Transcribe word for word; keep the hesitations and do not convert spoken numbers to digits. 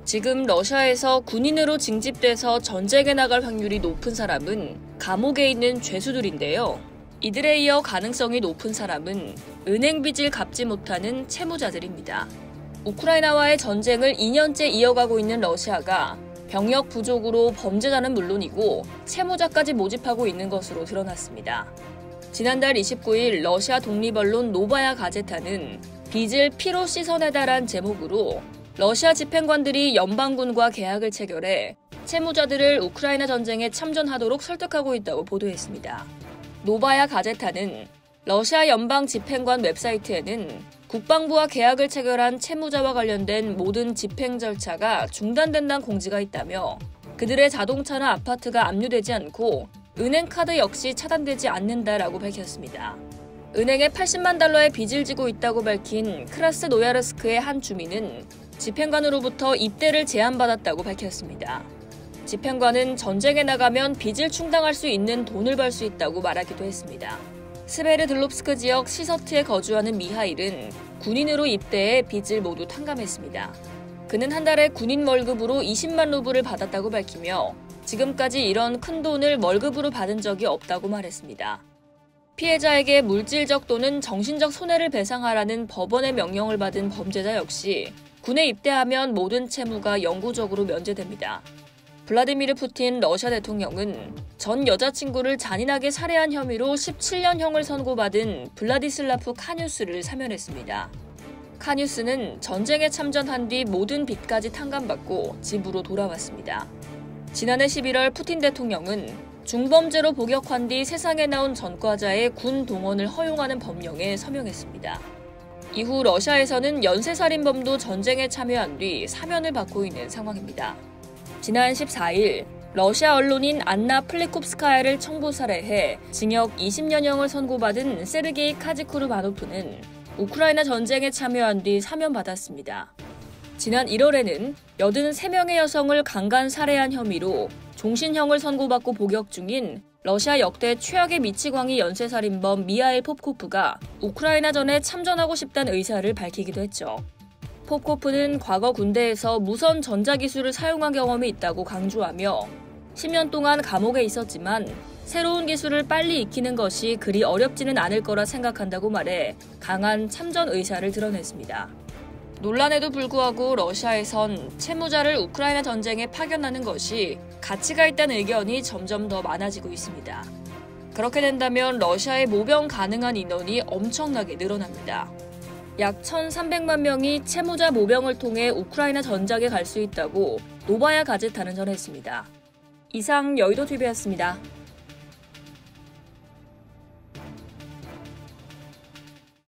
지금 러시아에서 군인으로 징집돼서 전쟁에 나갈 확률이 높은 사람은 감옥에 있는 죄수들인데요. 이들에 이어 가능성이 높은 사람은 은행 빚을 갚지 못하는 채무자들입니다. 우크라이나와의 전쟁을 이 년째 이어가고 있는 러시아가 병력 부족으로 범죄자는 물론이고 채무자까지 모집하고 있는 것으로 드러났습니다. 지난달 이십구일 러시아 독립언론 노바야 가제타는 빚을 피로 씻어내다란 제목으로 러시아 집행관들이 연방군과 계약을 체결해 채무자들을 우크라이나 전쟁에 참전하도록 설득하고 있다고 보도했습니다. 노바야 가제타는 러시아 연방 집행관 웹사이트에는 국방부와 계약을 체결한 채무자와 관련된 모든 집행 절차가 중단된다는 공지가 있다며 그들의 자동차나 아파트가 압류되지 않고 은행 카드 역시 차단되지 않는다라고 밝혔습니다. 은행에 팔십만 달러의 빚을 지고 있다고 밝힌 크라스노야르스크의 한 주민은 집행관으로부터 입대를 제안받았다고 밝혔습니다. 집행관은 전쟁에 나가면 빚을 충당할 수 있는 돈을 벌 수 있다고 말하기도 했습니다. 스베르들롭스크 지역 시서트에 거주하는 미하일은 군인으로 입대해 빚을 모두 탕감했습니다. 그는 한 달에 군인 월급으로 이십만 루블을 받았다고 밝히며 지금까지 이런 큰 돈을 월급으로 받은 적이 없다고 말했습니다. 피해자에게 물질적 또는 정신적 손해를 배상하라는 법원의 명령을 받은 범죄자 역시 군에 입대하면 모든 채무가 영구적으로 면제됩니다. 블라디미르 푸틴 러시아 대통령은 전 여자친구를 잔인하게 살해한 혐의로 십칠 년형을 선고받은 블라디슬라프 카뉴스를 사면했습니다. 카뉴스는 전쟁에 참전한 뒤 모든 빚까지 탕감받고 집으로 돌아왔습니다. 지난해 십일월 푸틴 대통령은 중범죄로 복역한 뒤 세상에 나온 전과자의 군 동원을 허용하는 법령에 서명했습니다. 이후 러시아에서는 연쇄살인범도 전쟁에 참여한 뒤 사면을 받고 있는 상황입니다. 지난 십사일 러시아 언론인 안나 플리콥스카야를 청부 살해해 징역 이십 년형을 선고받은 세르게이 카지쿠르바노프는 우크라이나 전쟁에 참여한 뒤 사면받았습니다. 지난 일월에는 여든세 명의 여성을 강간 살해한 혐의로 종신형을 선고받고 복역 중인 러시아 역대 최악의 미치광이 연쇄살인범 미하일 포프코프가 우크라이나전에 참전하고 싶다는 의사를 밝히기도 했죠. 포프코프는 과거 군대에서 무선 전자기술을 사용한 경험이 있다고 강조하며 십 년 동안 감옥에 있었지만 새로운 기술을 빨리 익히는 것이 그리 어렵지는 않을 거라 생각한다고 말해 강한 참전 의사를 드러냈습니다. 논란에도 불구하고 러시아에선 채무자를 우크라이나 전쟁에 파견하는 것이 가치가 있다는 의견이 점점 더 많아지고 있습니다. 그렇게 된다면 러시아의 모병 가능한 인원이 엄청나게 늘어납니다. 약 천삼백만 명이 채무자 모병을 통해 우크라이나 전장에 갈 수 있다고 노바야 가제타는 전했습니다. 이상 여의도티비였습니다.